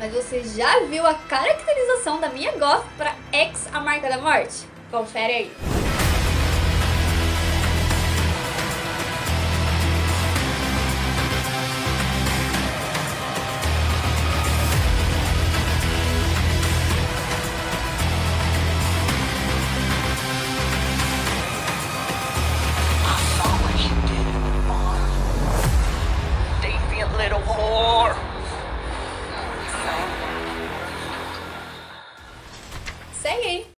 Mas você já viu a caracterização da Mia Goth para X, a Marca da Morte? Confere aí.